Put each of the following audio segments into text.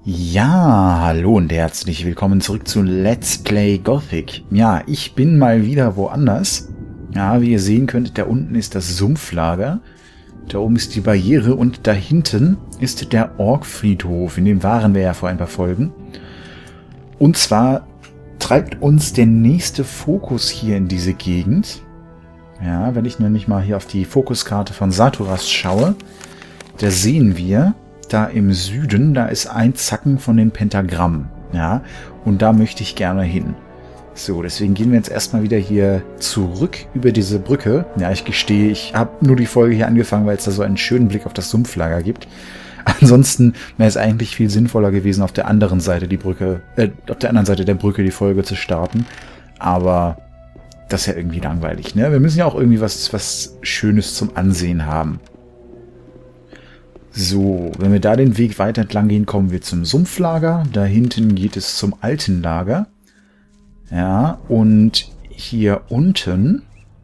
Ja, hallo und herzlich willkommen zurück zu Let's Play Gothic. Ja, ich bin mal wieder woanders. Ja, wie ihr sehen könnt, da unten ist das Sumpflager. Da oben ist die Barriere und da hinten ist der Orkfriedhof. In dem waren wir ja vor ein paar Folgen. Und zwar treibt uns der nächste Fokus hier in diese Gegend. Ja, wenn ich nämlich mal hier auf die Fokuskarte von Saturas schaue, da sehen wir... Da im Süden, da ist ein Zacken von dem Pentagramm. Ja, und da möchte ich gerne hin. So, deswegen gehen wir jetzt erstmal wieder hier zurück über diese Brücke. Ja, ich gestehe, ich habe nur die Folge hier angefangen, weil es da so einen schönen Blick auf das Sumpflager gibt. Ansonsten wäre es eigentlich viel sinnvoller gewesen, auf der anderen Seite die Brücke, auf der anderen Seite der Brücke die Folge zu starten. Aber das ist ja irgendwie langweilig, ne? Wir müssen ja auch irgendwie was Schönes zum Ansehen haben. So, wenn wir da den Weg weiter entlang gehen, kommen wir zum Sumpflager. Da hinten geht es zum alten Lager. Ja, und hier unten,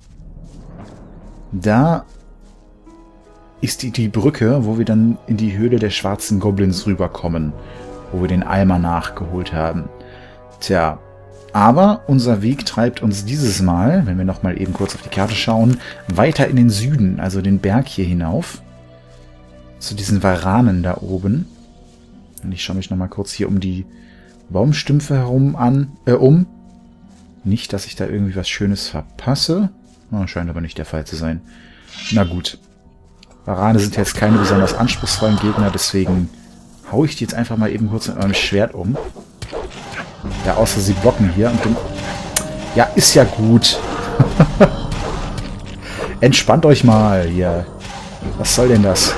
da ist die Brücke, wo wir dann in die Höhle der schwarzen Goblins rüberkommen, wo wir den Eimer nachgeholt haben. Tja, aber unser Weg treibt uns dieses Mal, wenn wir nochmal eben kurz auf die Karte schauen, weiter in den Süden, also den Berg hier hinauf. Zu diesen Varanen da oben. Und ich schaue mich nochmal kurz hier um die Baumstümpfe herum um. Nicht, dass ich da irgendwie was Schönes verpasse. Oh, scheint aber nicht der Fall zu sein. Na gut. Varane sind jetzt keine besonders anspruchsvollen Gegner, deswegen haue ich die jetzt einfach mal eben kurz mit meinem Schwert um. Ja, außer sie blocken hier. Und dann ja, ist ja gut. Entspannt euch mal hier. Was soll denn das?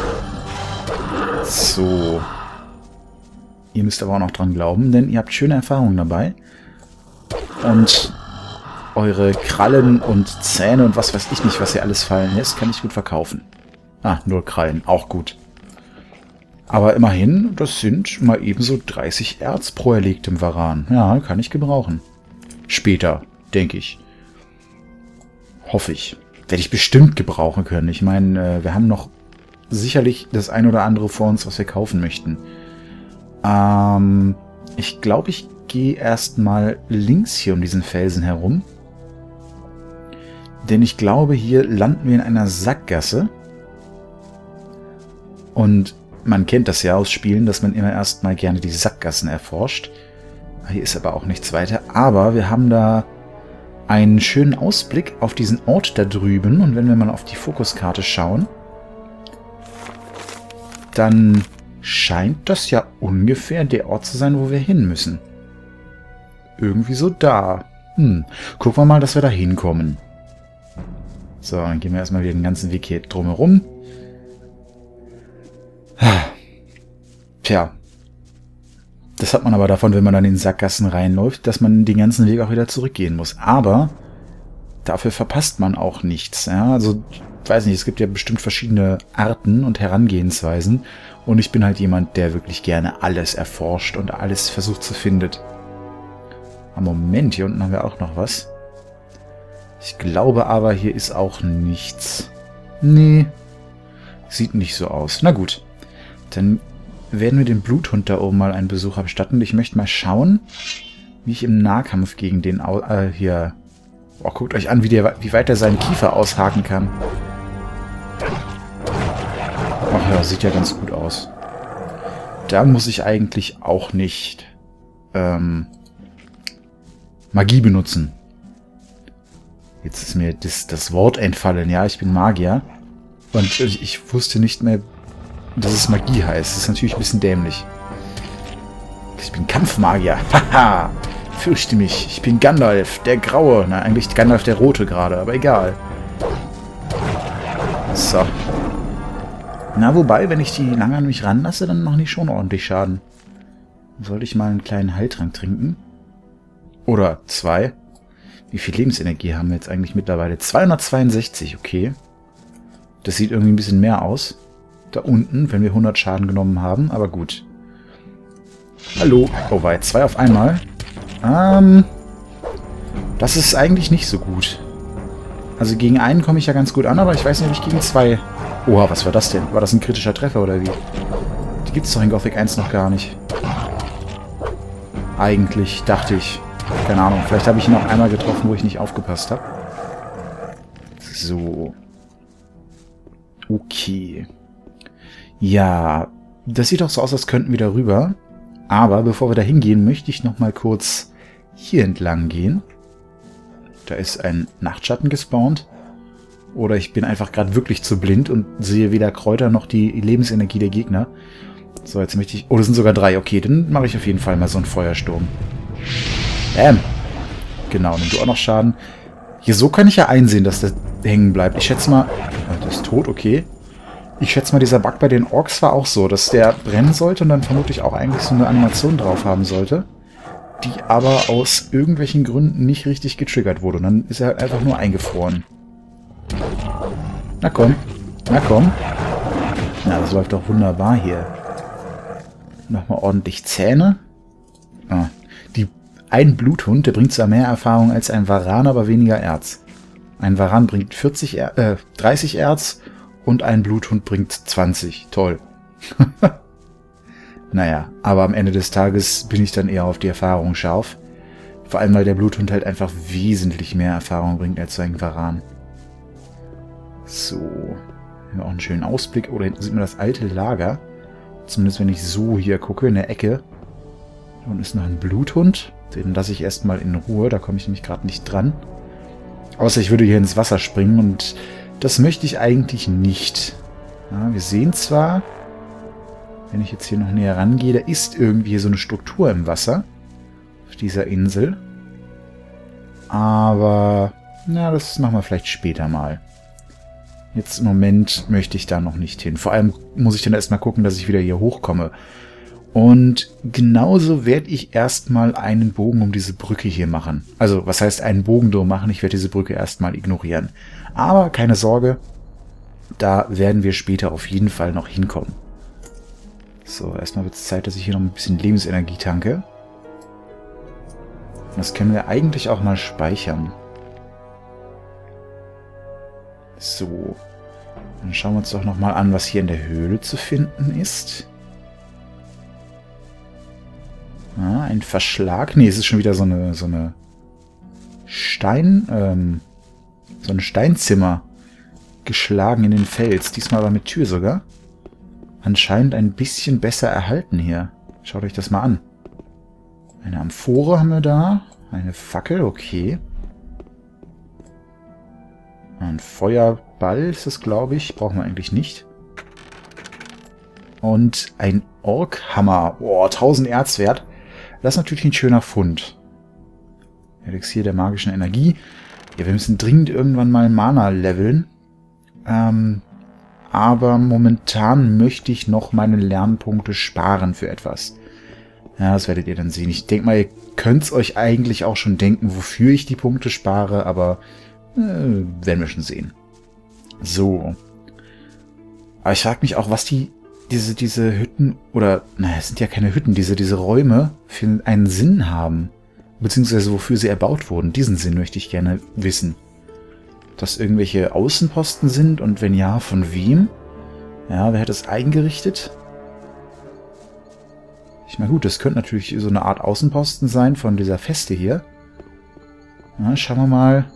So. Ihr müsst aber auch noch dran glauben, denn ihr habt schöne Erfahrungen dabei. Und eure Krallen und Zähne und was weiß ich nicht, was ihr alles fallen lässt, kann ich gut verkaufen. Ah, nur Krallen, auch gut. Aber immerhin, das sind mal ebenso 30 Erz pro erlegtem Varan. Ja, kann ich gebrauchen. Später, denke ich. Hoffe ich. Werde ich bestimmt gebrauchen können. Ich meine, wir haben noch sicherlich das ein oder andere vor uns, was wir kaufen möchten. Ich glaube, ich gehe erstmal links hier um diesen Felsen herum. Denn ich glaube, hier landen wir in einer Sackgasse. Und man kennt das ja aus Spielen, dass man immer erstmal gerne die Sackgassen erforscht. Hier ist aber auch nichts weiter. Aber wir haben da einen schönen Ausblick auf diesen Ort da drüben. Und wenn wir mal auf die Fokuskarte schauen, dann scheint das ja ungefähr der Ort zu sein, wo wir hin müssen. Irgendwie so da. Gucken wir mal, dass wir da hinkommen. So, dann gehen wir erstmal wieder den ganzen Weg hier drumherum. Tja. Das hat man aber davon, wenn man dann in den Sackgassen reinläuft, dass man den ganzen Weg auch wieder zurückgehen muss. Aber dafür verpasst man auch nichts. Ja, also ich weiß nicht, es gibt ja bestimmt verschiedene Arten und Herangehensweisen und ich bin halt jemand, der wirklich gerne alles erforscht und alles versucht zu finden. Moment, hier unten haben wir auch noch was. Ich glaube aber, hier ist auch nichts. Nee, sieht nicht so aus. Na gut, dann werden wir dem Bluthund da oben mal einen Besuch abstatten. Ich möchte mal schauen, wie ich im Nahkampf gegen den hier... Oh, guckt euch an, wie weit er seinen Kiefer aushaken kann. Ach ja, sieht ja ganz gut aus. Da muss ich eigentlich auch nicht Magie benutzen. Jetzt ist mir das Wort entfallen. Ja, ich bin Magier. Und ich wusste nicht mehr, dass es Magie heißt. Das ist natürlich ein bisschen dämlich. Ich bin Kampfmagier. Haha! Fürchte mich. Ich bin Gandalf, der Graue. Na, eigentlich Gandalf der Rote gerade, aber egal. So. Na, wobei, wenn ich die lange an mich ranlasse, dann machen die schon ordentlich Schaden. Sollte ich mal einen kleinen Heiltrank trinken? Oder 2? Wie viel Lebensenergie haben wir jetzt eigentlich mittlerweile? 262, okay. Das sieht irgendwie ein bisschen mehr aus. Da unten, wenn wir 100 Schaden genommen haben, aber gut. Hallo. Oh wei, 2 auf einmal. Das ist eigentlich nicht so gut. Also gegen einen komme ich ja ganz gut an, aber ich weiß nicht, ob ich gegen 2... Oha, was war das denn? War das ein kritischer Treffer oder wie? Die gibt es doch in Gothic 1 noch gar nicht. Eigentlich, dachte ich. Keine Ahnung, vielleicht habe ich ihn auch einmal getroffen, wo ich nicht aufgepasst habe. So. Okay. Ja, das sieht auch so aus, als könnten wir da rüber. Aber bevor wir da hingehen, möchte ich noch mal kurz hier entlang gehen. Da ist ein Nachtschatten gespawnt. Oder ich bin einfach gerade wirklich zu blind und sehe weder Kräuter noch die Lebensenergie der Gegner. So, jetzt möchte ich... Oh, das sind sogar 3. Okay, dann mache ich auf jeden Fall mal so einen Feuersturm. Bam. Genau, nimm du auch noch Schaden. Hier, so kann ich ja einsehen, dass der hängen bleibt. Ich schätze mal... Der ist tot, okay. Ich schätze mal, dieser Bug bei den Orks war auch so, dass der brennen sollte und dann vermutlich auch eigentlich so eine Animation drauf haben sollte, die aber aus irgendwelchen Gründen nicht richtig getriggert wurde. Und dann ist er halt einfach nur eingefroren. Na komm. Na komm. Na, das läuft doch wunderbar hier. Nochmal ordentlich Zähne. Ah, ein Bluthund, der bringt zwar mehr Erfahrung als ein Varan, aber weniger Erz. Ein Varan bringt 30 Erz und ein Bluthund bringt 20. Toll. Naja, aber am Ende des Tages bin ich dann eher auf die Erfahrung scharf. Vor allem, weil der Bluthund halt einfach wesentlich mehr Erfahrung bringt als so ein Varan. So. Hier auch einen schönen Ausblick. Oh, da hinten sieht man das alte Lager. Zumindest wenn ich so hier gucke, in der Ecke. Da unten ist noch ein Bluthund. Den lasse ich erstmal in Ruhe. Da komme ich nämlich gerade nicht dran. Außer ich würde hier ins Wasser springen. Und das möchte ich eigentlich nicht. Ja, wir sehen zwar, wenn ich jetzt hier noch näher rangehe, da ist irgendwie so eine Struktur im Wasser. Auf dieser Insel. Aber, na, das machen wir vielleicht später mal. Jetzt im Moment möchte ich da noch nicht hin. Vor allem muss ich dann erstmal gucken, dass ich wieder hier hochkomme. Und genauso werde ich erstmal einen Bogen um diese Brücke hier machen. Also, was heißt einen Bogen drum machen? Ich werde diese Brücke erstmal ignorieren. Aber keine Sorge, da werden wir später auf jeden Fall noch hinkommen. So, erstmal wird es Zeit, dass ich hier noch ein bisschen Lebensenergie tanke. Das können wir eigentlich auch mal speichern. So, dann schauen wir uns doch nochmal an, was hier in der Höhle zu finden ist. Ah, ein Verschlag. Nee, es ist schon wieder so eine so ein Steinzimmer geschlagen in den Fels. Diesmal aber mit Tür sogar. Anscheinend ein bisschen besser erhalten hier. Schaut euch das mal an. Eine Amphore haben wir da. Eine Fackel, okay. Ein Feuerball ist das, glaube ich. Brauchen wir eigentlich nicht. Und ein Orkhammer. Boah, 1000 Erz wert. Das ist natürlich ein schöner Fund. Elixier der magischen Energie. Ja, wir müssen dringend irgendwann mal Mana leveln. Aber momentan möchte ich noch meine Lernpunkte sparen für etwas. Ja, das werdet ihr dann sehen. Ich denke mal, ihr könnt es euch eigentlich auch schon denken, wofür ich die Punkte spare, aber werden wir schon sehen. So. Aber ich frage mich auch, was diese Hütten, oder, naja, es sind ja keine Hütten, diese Räume für einen Sinn haben. Beziehungsweise wofür sie erbaut wurden. Diesen Sinn möchte ich gerne wissen. Ob das irgendwelche Außenposten sind und wenn ja, von wem? Ja, wer hat das eingerichtet? Ich meine, gut, das könnte natürlich so eine Art Außenposten sein von dieser Feste hier. Ja, schauen wir mal,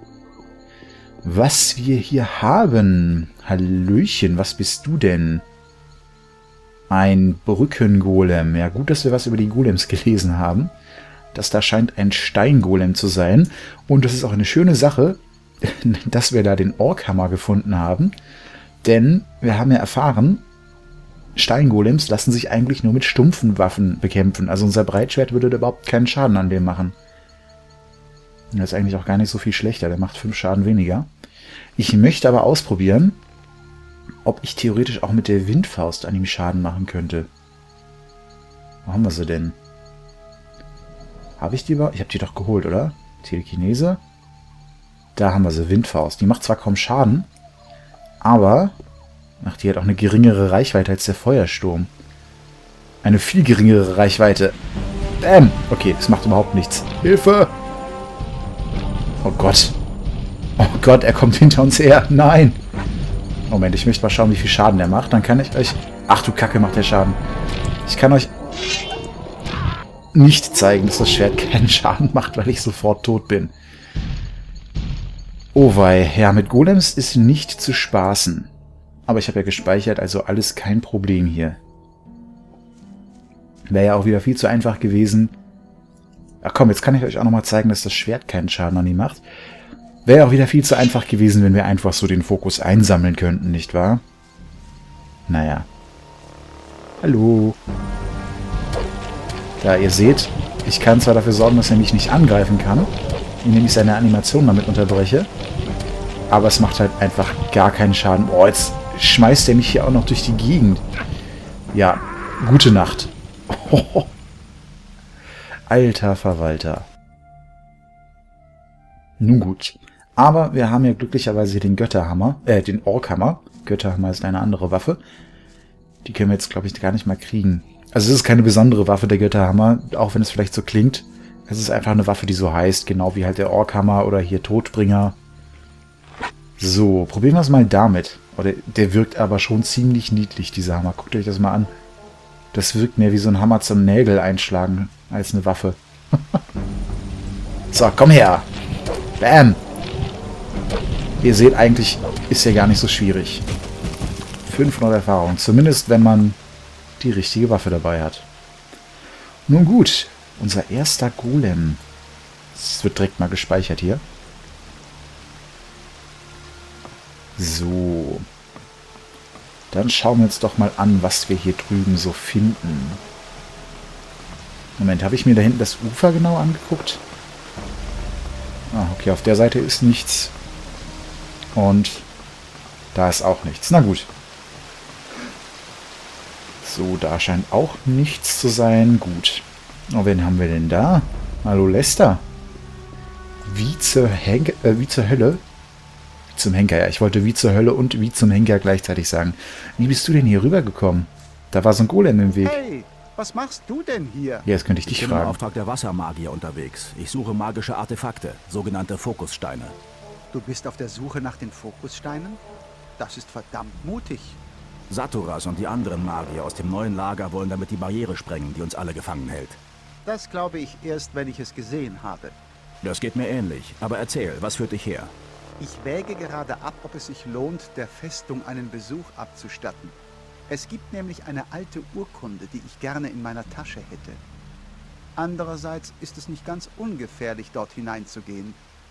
was wir hier haben. Hallöchen, was bist du denn? Ein Brückengolem. Ja, gut, dass wir was über die Golems gelesen haben. Das da scheint ein Steingolem zu sein. Und das ist auch eine schöne Sache, dass wir da den Orkhammer gefunden haben. Denn wir haben ja erfahren, Steingolems lassen sich eigentlich nur mit stumpfen Waffen bekämpfen. Also unser Breitschwert würde überhaupt keinen Schaden an dem machen. Das ist eigentlich auch gar nicht so viel schlechter. Der macht 5 Schaden weniger. Ich möchte aber ausprobieren, ob ich theoretisch auch mit der Windfaust an ihm Schaden machen könnte. Wo haben wir sie denn? Habe ich die überhaupt? Ich habe die doch geholt, oder? Telekinese. Da haben wir sie, Windfaust. Die macht zwar kaum Schaden, aber die hat auch eine geringere Reichweite als der Feuersturm. Eine viel geringere Reichweite. Bäm! Okay, das macht überhaupt nichts. Hilfe! Oh Gott. Oh Gott, er kommt hinter uns her. Nein! Moment, ich möchte mal schauen, wie viel Schaden er macht. Dann kann ich euch... Ach du Kacke, macht der Schaden. Ich kann euch... nicht zeigen, dass das Schwert keinen Schaden macht, weil ich sofort tot bin. Oh wei, ja, mit Golems ist nicht zu spaßen. Aber ich habe ja gespeichert, also alles kein Problem hier. Wäre ja auch wieder viel zu einfach gewesen. Ach komm, jetzt kann ich euch auch nochmal zeigen, dass das Schwert keinen Schaden an ihm macht. Wäre auch wieder viel zu einfach gewesen, wenn wir einfach so den Fokus einsammeln könnten, nicht wahr? Naja. Hallo. Ja, ihr seht, ich kann zwar dafür sorgen, dass er mich nicht angreifen kann, indem ich seine Animation damit unterbreche, aber es macht halt einfach gar keinen Schaden. Oh, jetzt schmeißt er mich hier auch noch durch die Gegend. Ja, gute Nacht. Oh, alter Verwalter. Nun gut. Aber wir haben ja glücklicherweise hier den Götterhammer, den Orkhammer. Götterhammer ist eine andere Waffe. Die können wir jetzt, glaube ich, gar nicht mal kriegen. Also es ist keine besondere Waffe, der Götterhammer, auch wenn es vielleicht so klingt. Es ist einfach eine Waffe, die so heißt, genau wie halt der Orkhammer oder hier Todbringer. So, probieren wir es mal damit. Oder der wirkt aber schon ziemlich niedlich, dieser Hammer. Guckt euch das mal an. Das wirkt mehr wie so ein Hammer zum Nägel einschlagen als eine Waffe. So, komm her. Bam. Ihr seht, eigentlich ist ja gar nicht so schwierig. 500 Erfahrung. Zumindest, wenn man die richtige Waffe dabei hat. Nun gut. Unser erster Golem. Das wird direkt mal gespeichert hier. So. Dann schauen wir uns doch mal an, was wir hier drüben so finden. Moment, habe ich mir da hinten das Ufer genau angeguckt? Ah, okay, auf der Seite ist nichts. Und da ist auch nichts. Na gut. So, da scheint auch nichts zu sein. Gut. Und wen haben wir denn da? Hallo, Lester. Wie zur Hölle? Zum Henker, ja. Ich wollte wie zur Hölle und wie zum Henker gleichzeitig sagen. Wie bist du denn hier rübergekommen? Da war so ein Golem im Weg. Hey, was machst du denn hier? Ja, das könnte ich dich fragen. Ich bin im Auftrag der Wassermagier unterwegs. Ich suche magische Artefakte, sogenannte Fokussteine. Du bist auf der Suche nach den Fokussteinen? Das ist verdammt mutig. Saturas und die anderen Magier aus dem neuen Lager wollen damit die Barriere sprengen, die uns alle gefangen hält. Das glaube ich erst, wenn ich es gesehen habe. Das geht mir ähnlich. Aber erzähl, was führt dich her? Ich wäge gerade ab, ob es sich lohnt, der Festung einen Besuch abzustatten. Es gibt nämlich eine alte Urkunde, die ich gerne in meiner Tasche hätte. Andererseits ist es nicht ganz ungefährlich, dort hineinzugehen.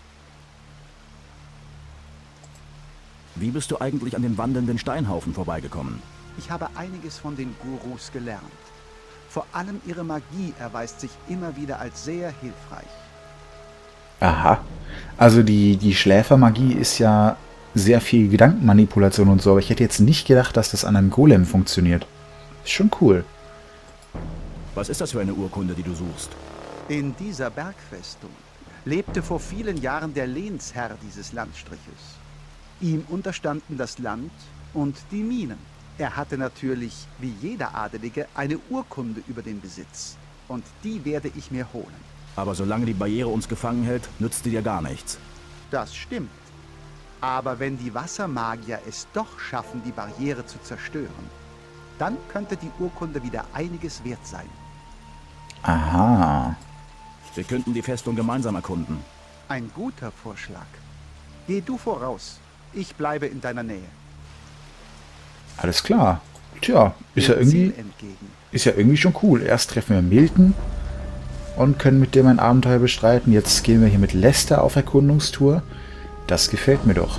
Wie bist du eigentlich an den wandelnden Steinhaufen vorbeigekommen? Ich habe einiges von den Gurus gelernt. Vor allem ihre Magie erweist sich immer wieder als sehr hilfreich. Aha. Also die Schläfermagie ist ja sehr viel Gedankenmanipulation und so, aber ich hätte jetzt nicht gedacht, dass das an einem Golem funktioniert. Ist schon cool. Was ist das für eine Urkunde, die du suchst? In dieser Bergfestung lebte vor vielen Jahren der Lehnsherr dieses Landstriches. Ihm unterstanden das Land und die Minen. Er hatte natürlich, wie jeder Adelige, eine Urkunde über den Besitz. Und die werde ich mir holen. Aber solange die Barriere uns gefangen hält, nützt die dir gar nichts. Das stimmt. Aber wenn die Wassermagier es doch schaffen, die Barriere zu zerstören, dann könnte die Urkunde wieder einiges wert sein. Aha. Wir könnten die Festung gemeinsam erkunden. Ein guter Vorschlag. Geh du voraus. Ich bleibe in deiner Nähe. Alles klar. Tja, ist ja irgendwie schon cool. Erst treffen wir Milton und können mit dem ein Abenteuer bestreiten. Jetzt gehen wir hier mit Lester auf Erkundungstour. Das gefällt mir doch.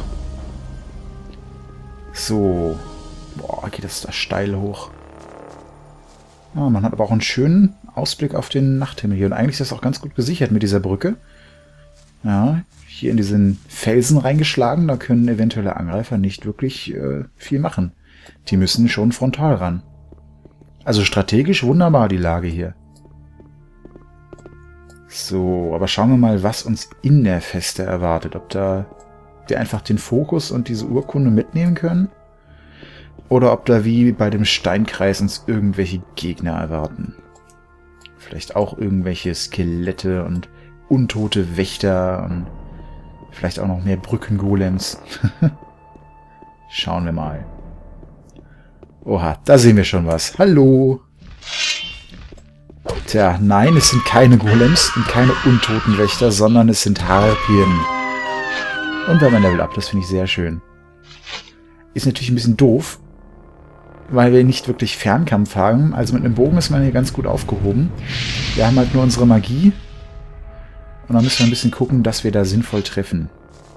So. Boah, geht das da steil hoch. Ja, man hat aber auch einen schönen Ausblick auf den Nachthimmel hier. Und eigentlich ist das auch ganz gut gesichert mit dieser Brücke. Ja, hier in diesen Felsen reingeschlagen. Da können eventuelle Angreifer nicht wirklich viel machen. Die müssen schon frontal ran. Also strategisch wunderbar die Lage hier. So, aber schauen wir mal, was uns in der Feste erwartet. Ob da wir einfach den Fokus und diese Urkunde mitnehmen können? Oder ob da wie bei dem Steinkreis uns irgendwelche Gegner erwarten. Vielleicht auch irgendwelche Skelette und untote Wächter und vielleicht auch noch mehr Brückengolems. Schauen wir mal. Oha, da sehen wir schon was. Hallo! Tja, nein, es sind keine Golems und keine Untotenwächter, sondern es sind Harpien. Und wir haben ein Level Up, das finde ich sehr schön. Ist natürlich ein bisschen doof, weil wir nicht wirklich Fernkampf haben. Also mit einem Bogen ist man hier ganz gut aufgehoben. Wir haben halt nur unsere Magie. Und dann müssen wir ein bisschen gucken, dass wir da sinnvoll treffen.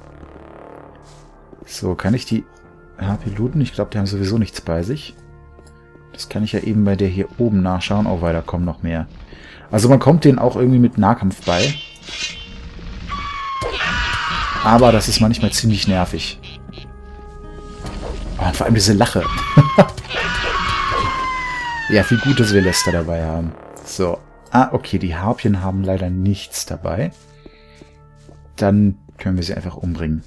So, kann ich die HP looten? Ich glaube, die haben sowieso nichts bei sich. Das kann ich ja eben bei der hier oben nachschauen. Oh, weiter kommen noch mehr. Also man kommt denen auch irgendwie mit Nahkampf bei. Aber das ist manchmal ziemlich nervig. Oh, und vor allem diese Lache. Ja, viel gut, dass wir Lester dabei haben. So. Ah, okay, die Harpien haben leider nichts dabei. Dann können wir sie einfach umbringen.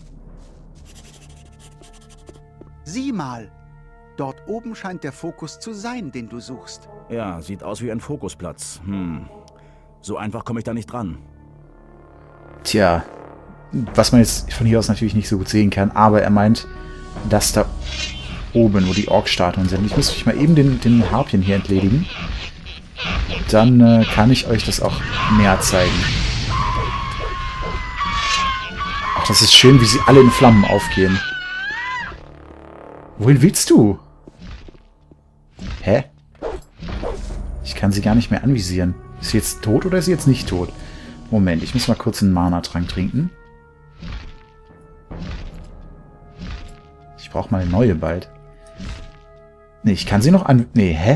Sieh mal. Dort oben scheint der Fokus zu sein, den du suchst. Ja, sieht aus wie ein Fokusplatz. So einfach komme ich da nicht dran. Tja, was man jetzt von hier aus natürlich nicht so gut sehen kann, aber er meint, dass da oben, wo die Ork-Statuen sind. Ich muss mich mal eben den Harpien hier entledigen. Dann kann ich euch das auch näher zeigen. Ach, das ist schön, wie sie alle in Flammen aufgehen. Wohin willst du? Hä? Ich kann sie gar nicht mehr anvisieren. Ist sie jetzt tot oder ist sie jetzt nicht tot? Moment, ich muss mal kurz einen Mana-Trank trinken. Ich brauche mal eine neue bald. Nee, ich kann sie noch an... Nee, hä?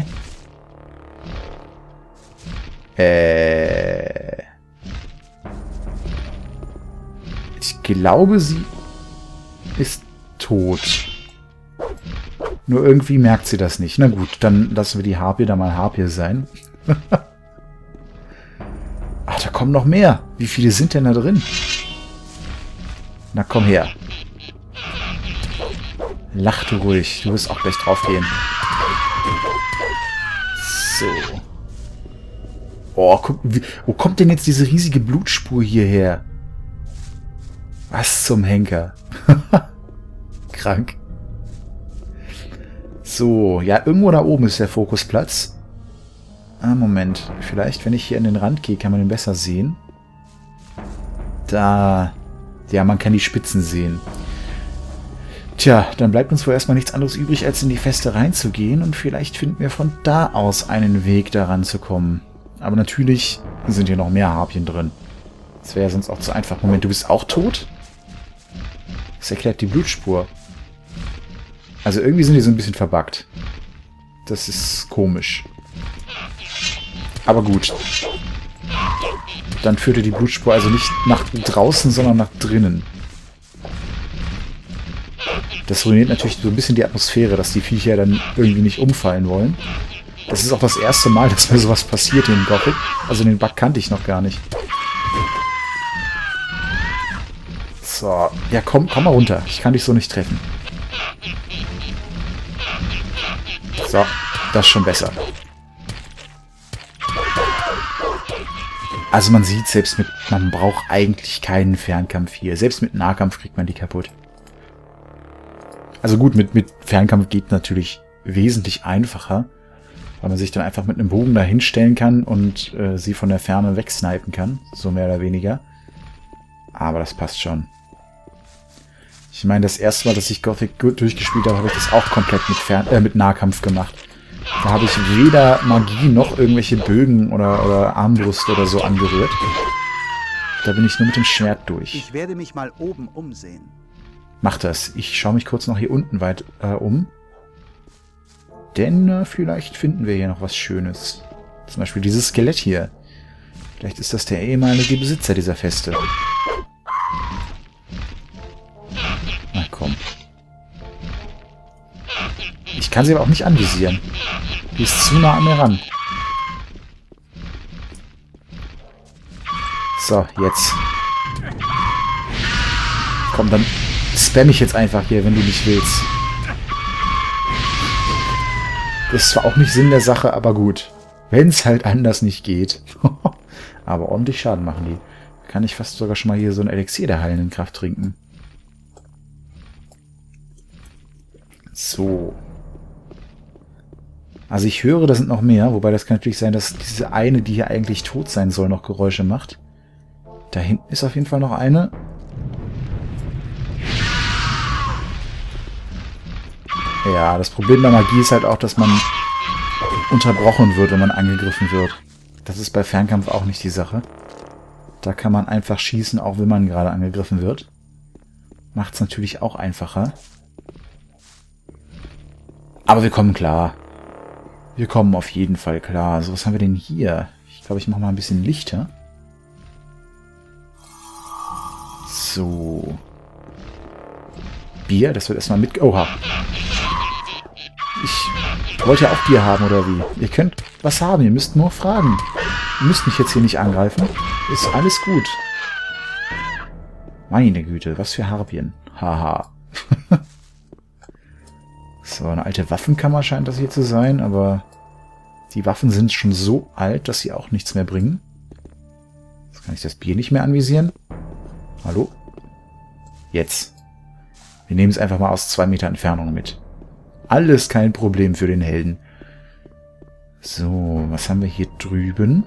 Ich glaube, sie ist tot. Nur irgendwie merkt sie das nicht. Na gut, dann lassen wir die Harpie da mal Harpie sein. Ach, da kommen noch mehr. Wie viele sind denn da drin? Na, komm her. Lach du ruhig. Du wirst auch gleich draufgehen. So. Oh, guck, wo kommt denn jetzt diese riesige Blutspur hierher? Was zum Henker? Krank. So, ja, irgendwo da oben ist der Fokusplatz. Ah, Moment. Vielleicht, wenn ich hier an den Rand gehe, kann man den besser sehen. Da. Ja, man kann die Spitzen sehen. Tja, dann bleibt uns wohl erstmal nichts anderes übrig, als in die Feste reinzugehen. Und vielleicht finden wir von da aus einen Weg, da ranzukommen. Aber natürlich sind hier noch mehr Harpien drin. Das wäre ja sonst auch zu einfach. Moment, du bist auch tot? Das erklärt die Blutspur. Also irgendwie sind die so ein bisschen verbuggt. Das ist komisch. Aber gut. Dann führte die Blutspur also nicht nach draußen, sondern nach drinnen. Das ruiniert natürlich so ein bisschen die Atmosphäre, dass die Viecher dann irgendwie nicht umfallen wollen. Das ist auch das erste Mal, dass mir sowas passiert in Gothic. Also den Bug kannte ich noch gar nicht. So. Ja, komm mal runter. Ich kann dich so nicht treffen. So, das ist schon besser. Also man sieht, selbst mit... Man braucht eigentlich keinen Fernkampf hier. Selbst mit Nahkampf kriegt man die kaputt. Also gut, mit Fernkampf geht natürlich wesentlich einfacher. Weil man sich dann einfach mit einem Bogen da hinstellen kann und sie von der Ferne wegsnipen kann. So mehr oder weniger. Aber das passt schon. Ich meine, das erste Mal, dass ich Gothic durchgespielt habe, habe ich das auch komplett mit Nahkampf gemacht. Da habe ich weder Magie noch irgendwelche Bögen oder Armbrust oder so angerührt. Da bin ich nur mit dem Schwert durch. Ich werde mich mal oben umsehen. Mach das. Ich schaue mich kurz noch hier unten weit um. Denn vielleicht finden wir hier noch was Schönes. Zum Beispiel dieses Skelett hier. Vielleicht ist das der ehemalige Besitzer dieser Feste. Na komm. Ich kann sie aber auch nicht anvisieren. Die ist zu nah an mir ran. So, jetzt. Komm, dann spam ich jetzt einfach hier, wenn du nicht willst. Das ist zwar auch nicht Sinn der Sache, aber gut. Wenn es halt anders nicht geht. Aber ordentlich Schaden machen die. Da kann ich fast sogar schon mal hier so ein Elixier der heilenden Kraft trinken. So. Also ich höre, da sind noch mehr, wobei das kann natürlich sein, dass diese eine, die hier eigentlich tot sein soll, noch Geräusche macht. Da hinten ist auf jeden Fall noch eine. Ja, das Problem bei Magie ist halt auch, dass man unterbrochen wird, wenn man angegriffen wird. Das ist bei Fernkampf auch nicht die Sache. Da kann man einfach schießen, auch wenn man gerade angegriffen wird. Macht es natürlich auch einfacher. Aber wir kommen klar. Wir kommen auf jeden Fall klar. So, was haben wir denn hier? Ich glaube, ich mache mal ein bisschen Lichter. So. Bier, das wird erstmal mit... Oha. Ich wollte ja auch Bier haben, oder wie? Ihr könnt was haben, ihr müsst nur fragen. Ihr müsst mich jetzt hier nicht angreifen. Ist alles gut. Meine Güte, was für Harpien. Haha. So, eine alte Waffenkammer scheint das hier zu sein, aber die Waffen sind schon so alt, dass sie auch nichts mehr bringen. Jetzt kann ich das Bier nicht mehr anvisieren. Hallo? Jetzt. Wir nehmen es einfach mal aus 2 Meter Entfernung mit. Alles kein Problem für den Helden. So, was haben wir hier drüben?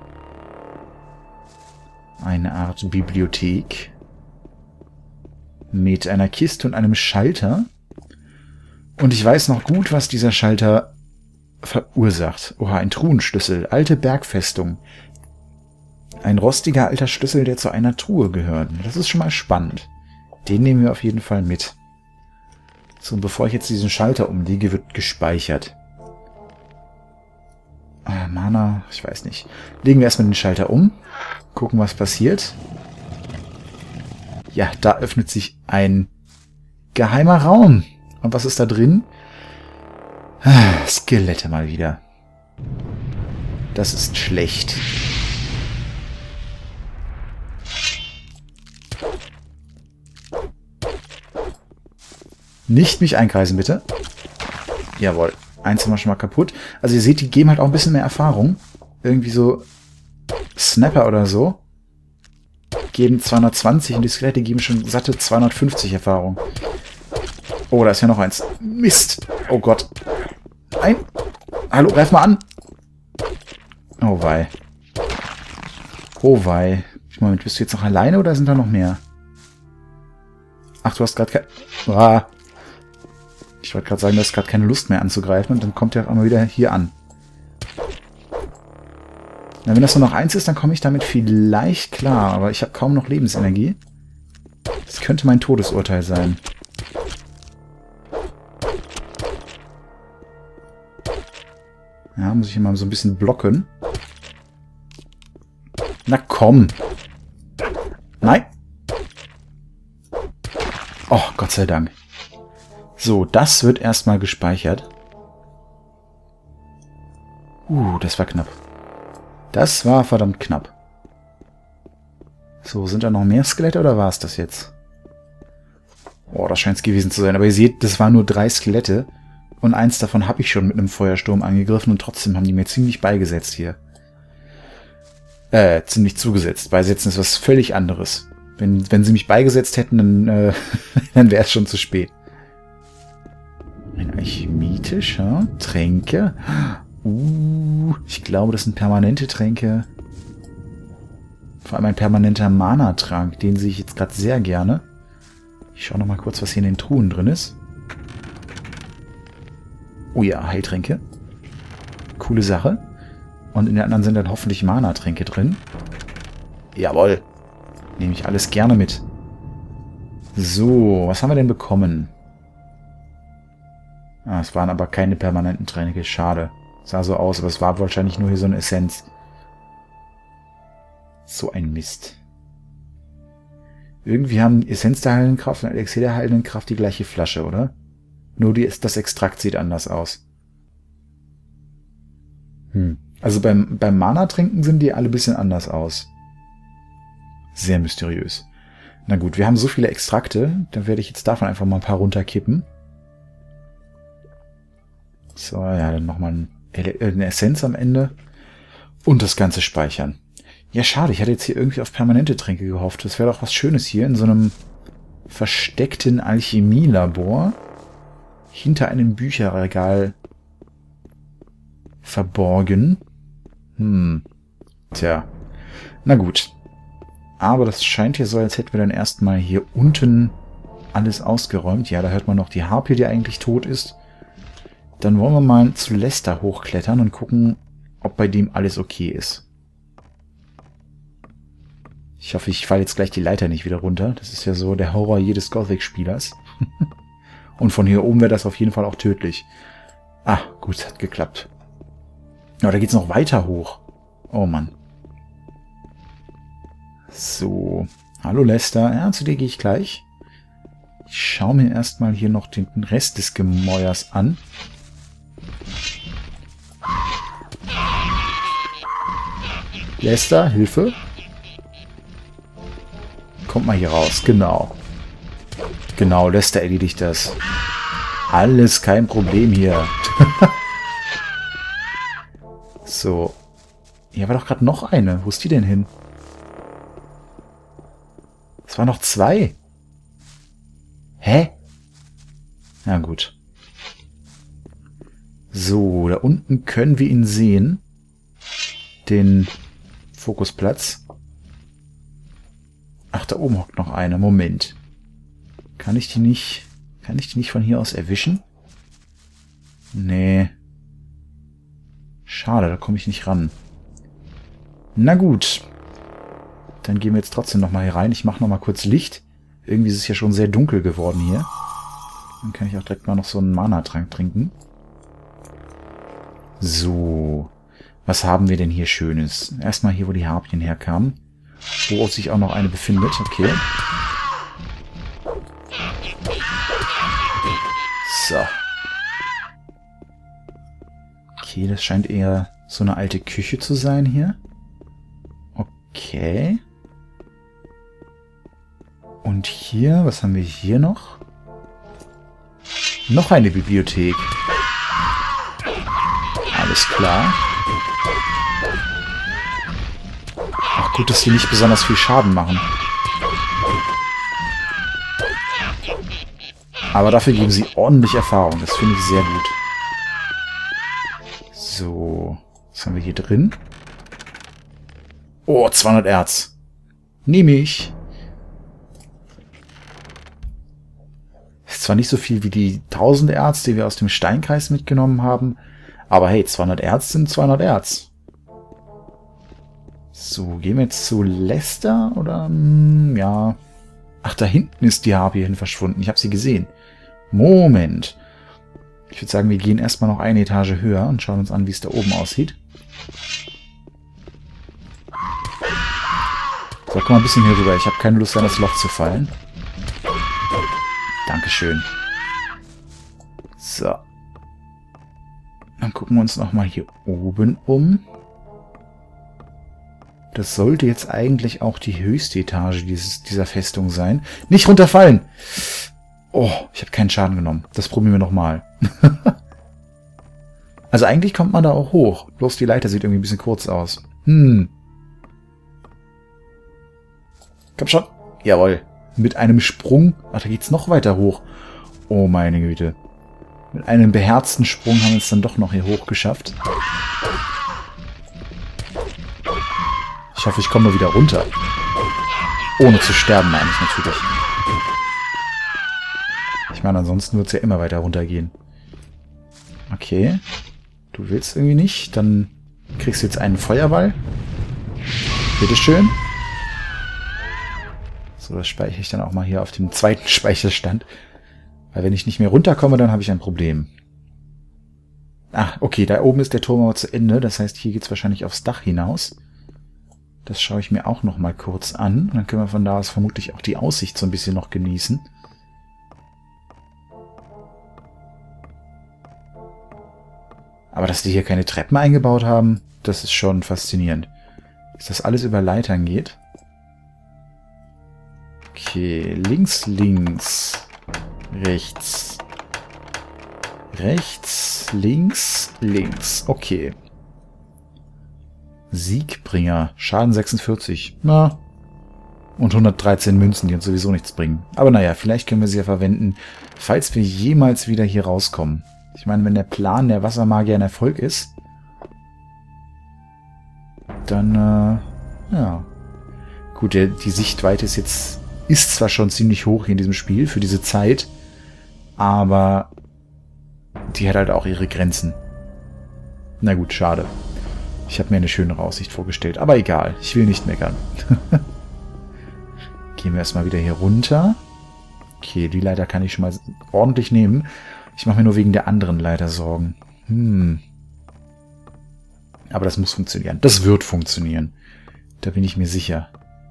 Eine Art Bibliothek. Mit einer Kiste und einem Schalter. Und ich weiß noch gut, was dieser Schalter verursacht. Oha, ein Truhenschlüssel. Alte Bergfestung. Ein rostiger alter Schlüssel, der zu einer Truhe gehört. Das ist schon mal spannend. Den nehmen wir auf jeden Fall mit. So, und bevor ich jetzt diesen Schalter umlege, wird gespeichert. Mana, ich weiß nicht. Legen wir erstmal den Schalter um. Gucken, was passiert. Ja, da öffnet sich ein geheimer Raum. Und was ist da drin? Skelette mal wieder. Das ist schlecht. Nicht mich einkreisen, bitte. Jawohl. Eins haben wir schon mal kaputt. Also ihr seht, die geben halt auch ein bisschen mehr Erfahrung. Irgendwie so Snapper oder so geben 220 und die Skelette geben schon satte 250 Erfahrung. Oh, da ist ja noch eins. Mist. Oh Gott. Nein. Hallo, greif mal an. Oh wei. Oh wei. Moment, bist du jetzt noch alleine oder sind da noch mehr? Ach, du hast gerade kein... Ah. Ich wollte gerade sagen, du hast gerade keine Lust mehr anzugreifen und dann kommt er auf einmal wieder hier an. Na, wenn das nur noch eins ist, dann komme ich damit vielleicht klar, aber ich habe kaum noch Lebensenergie. Das könnte mein Todesurteil sein. Ja, muss ich hier mal so ein bisschen blocken. Na komm! Nein! Oh, Gott sei Dank. So, das wird erstmal gespeichert. Das war knapp. Das war verdammt knapp. So, sind da noch mehr Skelette oder war es das jetzt? Oh, das scheint es gewesen zu sein. Aber ihr seht, das waren nur 3 Skelette. Und eins davon habe ich schon mit einem Feuersturm angegriffen und trotzdem haben die mir ziemlich beigesetzt hier. Ziemlich zugesetzt. Beisetzen ist was völlig anderes. Wenn sie mich beigesetzt hätten, dann, dann wäre es schon zu spät. Ein alchemischer Tränke. Ich glaube, das sind permanente Tränke. Vor allem ein permanenter Mana-Trank. Den sehe ich jetzt gerade sehr gerne. Ich schaue noch mal kurz, was hier in den Truhen drin ist. Oh ja, Heiltränke. Coole Sache. Und in den anderen sind dann hoffentlich Mana-Tränke drin. Jawohl. Nehme ich alles gerne mit. So, was haben wir denn bekommen? Ah, es waren aber keine permanenten Tränke. Schade. Sah so aus, aber es war wahrscheinlich nur hier so eine Essenz. So ein Mist. Irgendwie haben Essenz der heilenden Kraft und Elixier der heilenden Kraft die gleiche Flasche, oder? Nur das Extrakt sieht anders aus. Also beim Mana-Trinken sehen die alle ein bisschen anders aus. Sehr mysteriös. Na gut, wir haben so viele Extrakte, dann werde ich jetzt davon einfach mal ein paar runterkippen. So, ja, dann nochmal eine Essenz am Ende. Und das Ganze speichern. Ja, schade, ich hatte jetzt hier irgendwie auf permanente Tränke gehofft. Das wäre doch was Schönes hier in so einem versteckten Alchemielabor. Hinter einem Bücherregal verborgen. Tja. Na gut. Aber das scheint hier so, als hätten wir dann erstmal hier unten alles ausgeräumt. Ja, da hört man noch die Harpie, die eigentlich tot ist. Dann wollen wir mal zu Lester hochklettern und gucken, ob bei dem alles okay ist. Ich hoffe, ich falle jetzt gleich die Leiter nicht wieder runter. Das ist ja so der Horror jedes Gothic-Spielers. Und von hier oben wäre das auf jeden Fall auch tödlich. Ah, gut, hat geklappt. Ja, da geht's noch weiter hoch. Oh Mann. So. Hallo Lester. Ja, zu dir gehe ich gleich. Ich schaue mir erstmal hier noch den Rest des Gemäuers an. Lester, Hilfe. Kommt mal hier raus. Genau. Genau, Lester erledigt das. Alles kein Problem hier. So. Hier war doch gerade noch eine. Wo ist die denn hin? Es waren noch 2. Hä? Na gut. So, da unten können wir ihn sehen. Den Fokusplatz. Ach, da oben hockt noch eine. Moment. Kann ich die nicht von hier aus erwischen? Nee. Schade, da komme ich nicht ran. Na gut. Dann gehen wir jetzt trotzdem nochmal hier rein. Ich mache nochmal kurz Licht. Irgendwie ist es ja schon sehr dunkel geworden hier. Dann kann ich auch direkt mal noch so einen Mana-Trank trinken. So. Was haben wir denn hier Schönes? Erstmal hier, wo die Harpien herkamen. Wo sich auch noch eine befindet. Okay. So. Okay, das scheint eher so eine alte Küche zu sein hier. Okay. Und hier, was haben wir hier noch? Noch eine Bibliothek. Alles klar. Ach gut, dass die nicht besonders viel Schaden machen. Aber dafür geben sie ordentlich Erfahrung. Das finde ich sehr gut. So. Was haben wir hier drin? Oh, 200 Erz. Nehme ich. Ist zwar nicht so viel wie die 1000 Erz, die wir aus dem Steinkreis mitgenommen haben. Aber hey, 200 Erz sind 200 Erz. So, gehen wir jetzt zu Lester oder? Ja. Ach, da hinten ist die Harpie hin verschwunden. Ich habe sie gesehen. Moment. Ich würde sagen, wir gehen erstmal noch eine Etage höher und schauen uns an, wie es da oben aussieht. So, komm mal ein bisschen hier rüber. Ich habe keine Lust, an das Loch zu fallen. Dankeschön. So. Dann gucken wir uns nochmal hier oben um. Das sollte jetzt eigentlich auch die höchste Etage dieser Festung sein. Nicht runterfallen! Oh, ich habe keinen Schaden genommen. Das probieren wir nochmal. Also eigentlich kommt man da auch hoch. Bloß die Leiter sieht irgendwie ein bisschen kurz aus. Komm schon. Jawohl. Mit einem Sprung. Ach, da geht's noch weiter hoch. Oh, meine Güte. Mit einem beherzten Sprung haben wir es dann doch noch hier hoch geschafft. Ich hoffe, ich komme nur wieder runter. Ohne zu sterben, meine ich natürlich. Ich meine, ansonsten wird es ja immer weiter runtergehen. Okay. Du willst irgendwie nicht. Dann kriegst du jetzt einen Feuerball. Bitteschön. So, das speichere ich dann auch mal hier auf dem zweiten Speicherstand. Weil wenn ich nicht mehr runterkomme, dann habe ich ein Problem. Ah, okay, da oben ist der Turm aber zu Ende. Das heißt, hier geht es wahrscheinlich aufs Dach hinaus. Das schaue ich mir auch noch mal kurz an. Dann können wir von da aus vermutlich auch die Aussicht so ein bisschen noch genießen. Aber dass die hier keine Treppen eingebaut haben, das ist schon faszinierend. Dass das alles über Leitern geht. Okay, links, links. Rechts. Rechts, links, links. Okay. Siegbringer. Schaden 46. Na. Und 113 Münzen, die uns sowieso nichts bringen. Aber naja, vielleicht können wir sie ja verwenden, falls wir jemals wieder hier rauskommen. Ich meine, wenn der Plan der Wassermagier ein Erfolg ist, dann, ja. Gut, die Sichtweite ist zwar schon ziemlich hoch hier in diesem Spiel für diese Zeit, aber die hat halt auch ihre Grenzen. Na gut, schade. Ich habe mir eine schönere Aussicht vorgestellt, aber egal, ich will nicht meckern. Gehen wir erstmal wieder hier runter. Okay, die Leiter kann ich schon mal ordentlich nehmen. Ich mache mir nur wegen der anderen Leiter Sorgen. Aber das muss funktionieren. Das wird funktionieren. Da bin ich mir sicher.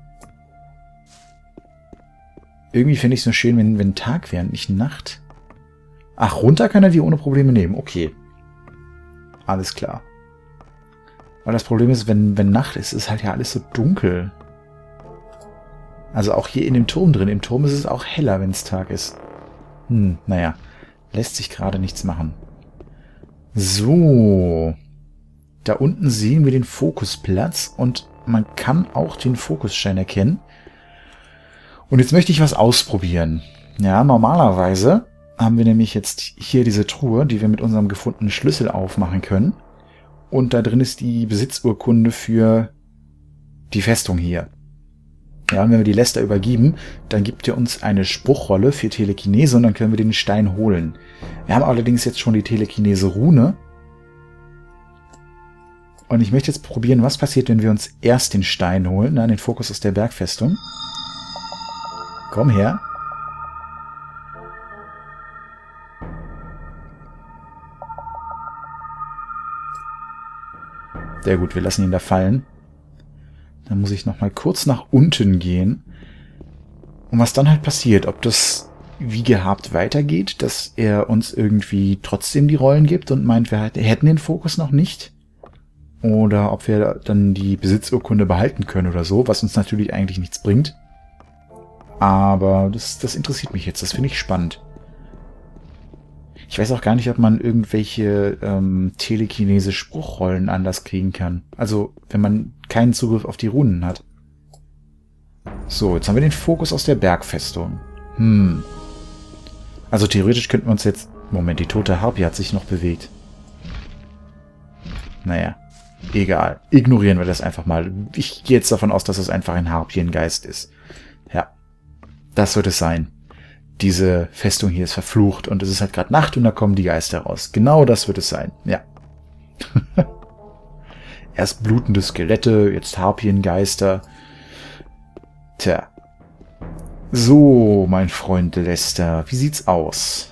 Irgendwie finde ich es nur schön, wenn Tag wäre und nicht Nacht. Ach, runter kann er die ohne Probleme nehmen. Okay. Alles klar. Aber das Problem ist, wenn Nacht ist, ist halt ja alles so dunkel. Also auch hier in dem Turm drin. Im Turm ist es auch heller, wenn es Tag ist. Naja. Lässt sich gerade nichts machen. So. Da unten sehen wir den Fokusplatz und man kann auch den Fokusstein erkennen. Und jetzt möchte ich was ausprobieren. Ja, normalerweise haben wir nämlich jetzt hier diese Truhe, die wir mit unserem gefundenen Schlüssel aufmachen können. Und da drin ist die Besitzurkunde für die Festung hier. Ja, und wenn wir die Lester übergeben, dann gibt er uns eine Spruchrolle für Telekinese und dann können wir den Stein holen. Wir haben allerdings jetzt schon die Telekinese-Rune. Und ich möchte jetzt probieren, was passiert, wenn wir uns erst den Stein holen, den Fokus aus der Bergfestung. Komm her. Sehr gut, wir lassen ihn da fallen. Dann muss ich nochmal kurz nach unten gehen. Und was dann halt passiert, ob das wie gehabt weitergeht, dass er uns irgendwie trotzdem die Rollen gibt und meint, wir hätten den Fokus noch nicht. Oder ob wir dann die Besitzurkunde behalten können oder so, was uns natürlich eigentlich nichts bringt. Aber das interessiert mich jetzt, das finde ich spannend. Ich weiß auch gar nicht, ob man irgendwelche Telekinese-Spruchrollen anders kriegen kann. Also, wenn man keinen Zugriff auf die Runen hat. So, jetzt haben wir den Fokus aus der Bergfestung. Also theoretisch könnten wir uns jetzt... Moment, die tote Harpie hat sich noch bewegt. Naja, egal. Ignorieren wir das einfach mal. Ich gehe jetzt davon aus, dass es einfach ein Harpiengeist ist. Ja, das wird es sein. Diese Festung hier ist verflucht und es ist halt gerade Nacht und da kommen die Geister raus. Genau das wird es sein, ja. Erst blutende Skelette, jetzt Harpiengeister. Tja. So, mein Freund Lester, wie sieht's aus?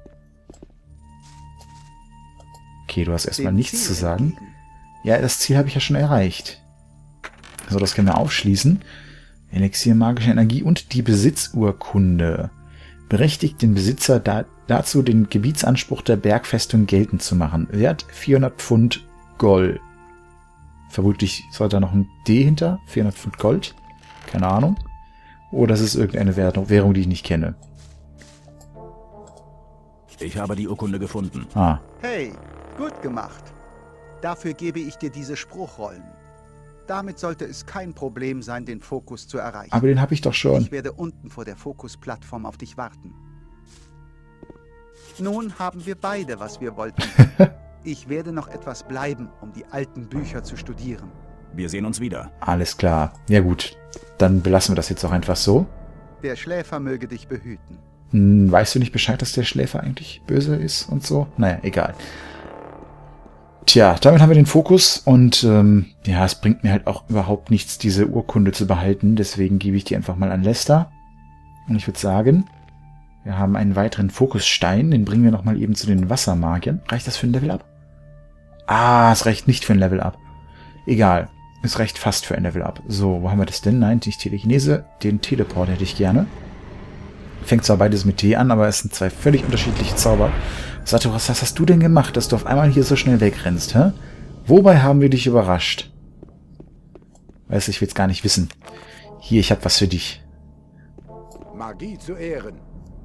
Okay, du hast erstmal nichts zu sagen. Ja, das Ziel habe ich ja schon erreicht. So, das können wir aufschließen. Elixier magische Energie und die Besitzurkunde. Berechtigt den Besitzer dazu, den Gebietsanspruch der Bergfestung geltend zu machen. Wert 400 Pfund Gold. Vermutlich soll da noch ein D hinter. 400 Pfund Gold. Keine Ahnung. Oder es ist irgendeine Währung, die ich nicht kenne. Ich habe die Urkunde gefunden. Ah. Hey, gut gemacht. Dafür gebe ich dir diese Spruchrollen. Damit sollte es kein Problem sein, den Fokus zu erreichen. Aber den habe ich doch schon. Ich werde unten vor der Fokusplattform auf dich warten. Nun haben wir beide, was wir wollten. Ich werde noch etwas bleiben, um die alten Bücher zu studieren. Wir sehen uns wieder. Alles klar. Ja gut, dann belassen wir das jetzt auch einfach so. Der Schläfer möge dich behüten. Weißt du nicht Bescheid, dass der Schläfer eigentlich böse ist und so? Naja, egal. Tja, damit haben wir den Fokus und ja, es bringt mir halt auch überhaupt nichts, diese Urkunde zu behalten. Deswegen gebe ich die einfach mal an Lester. Und ich würde sagen, wir haben einen weiteren Fokusstein. Den bringen wir nochmal eben zu den Wassermagiern. Reicht das für ein Level-Up? Ah, es reicht nicht für ein Level-Up. Egal, es reicht fast für ein Level-Up. So, wo haben wir das denn? Nein, nicht Telekinese. Den Teleport hätte ich gerne. Fängt zwar beides mit T an, aber es sind zwei völlig unterschiedliche Zauber. Sato, was hast du denn gemacht, dass du auf einmal hier so schnell wegrennst, hä? Wobei haben wir dich überrascht? Weiß ich will es gar nicht wissen. Hier, ich hab was für dich. Magie zu Ehren.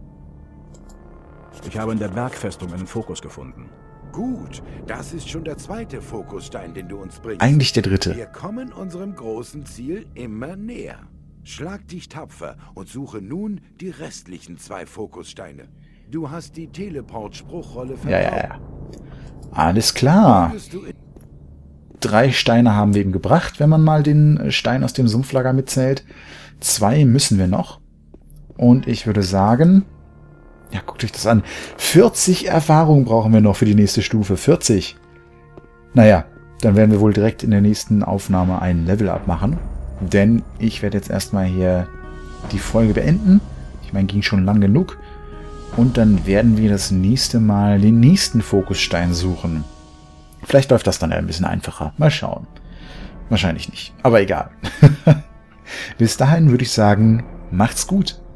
Ich habe in der Bergfestung einen Fokus gefunden. Gut, das ist schon der zweite Fokusstein, den du uns bringst. Eigentlich der dritte. Wir kommen unserem großen Ziel immer näher. Schlag dich tapfer und suche nun die restlichen 2 Fokussteine. Du hast die Teleport-Spruchrolle verbraucht. Ja. Alles klar. 3 Steine haben wir eben gebracht, wenn man mal den Stein aus dem Sumpflager mitzählt. 2 müssen wir noch. Und ich würde sagen, ja, guckt euch das an. 40 Erfahrung brauchen wir noch für die nächste Stufe. 40. Naja, dann werden wir wohl direkt in der nächsten Aufnahme ein Level-Up machen. Denn ich werde jetzt erstmal hier die Folge beenden. Ich meine, ging schon lang genug. Und dann werden wir das nächste Mal den nächsten Fokusstein suchen. Vielleicht läuft das dann ja ein bisschen einfacher. Mal schauen. Wahrscheinlich nicht. Aber egal. Bis dahin würde ich sagen, macht's gut.